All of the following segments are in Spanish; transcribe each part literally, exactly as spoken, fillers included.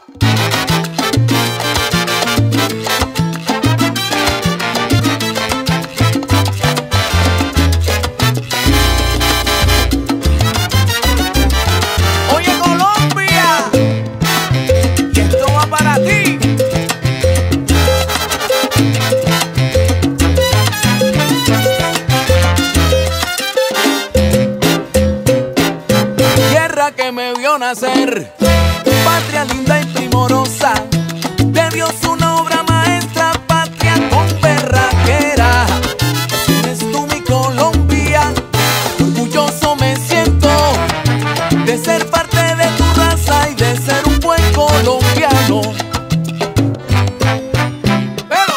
Que me vio nacer, patria linda y primorosa, de Dios una obra maestra, patria con berraquera. Eres tú mi Colombia, orgulloso me siento de ser parte de tu raza y de ser un buen colombiano. Pero,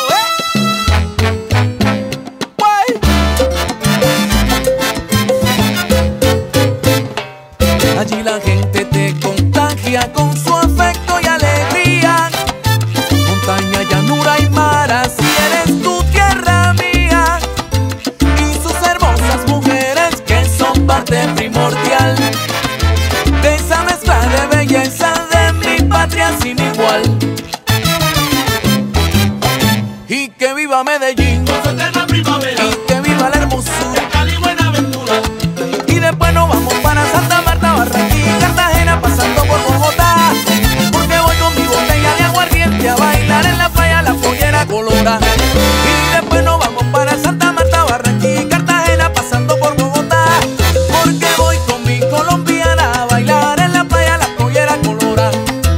¿eh? Allí la gente te contagia con su afecto y alegría. Montaña, llanura y mar, así eres tu tierra mía. Y sus hermosas mujeres que son parte primordial de esa mezcla de belleza de mi patria sin igual. Y que viva Medellín, con su eterna primavera, y que viva la hermosura, Cali, Buenaventura. y después nos vamos para Santa Marta, Barranquilla, Cartagena, pasando por Bogotá, porque voy con mi botella de aguardiente a bailar en la playa La Pollera Colora. Y después nos vamos para Santa Marta, Barranquilla, Cartagena, pasando por Bogotá, porque voy con mi colombiana a bailar en la playa La Pollera Colora.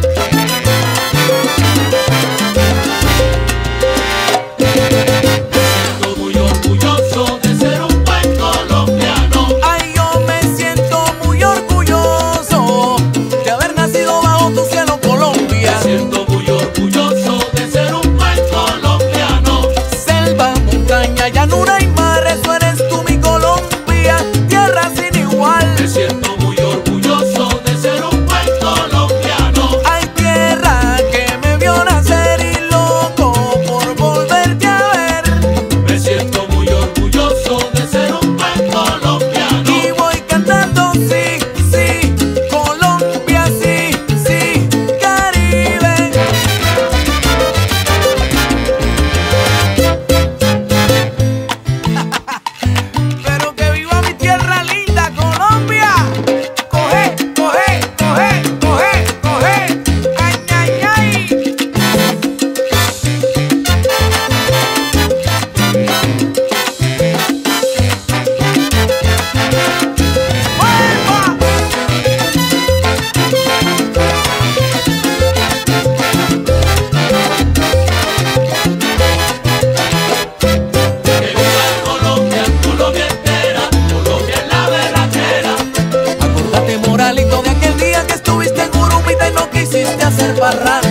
Siento muy orgulloso de ser un buen colombiano. Ay, yo me siento muy orgulloso de haber nacido bajo tu cielo, Colombia. Siento muy orgulloso de ser un buen colombiano. Selva, montaña, llanura y mar, eso eres tú mi Colombia, tierra sin igual. Me siento muy orgulloso de ser un buen colombiano. Hay tierra que me vio nacer y loco por volverte a ver. Me siento muy orgulloso de ser un buen colombiano. Y voy cantando sí, sí, Colombia, sí, sí, Caribe. Pero que viva mi tierra linda, Colombia. Coge, coge, coge, coge, coge. Ay, ay, ay. ¡Vuelva! Que viva Colombia, Colombia entera, Colombia es la berraquera. Acordate, Moralito, de aquel día que estuviste en Urumita y no quisiste hacer parranda.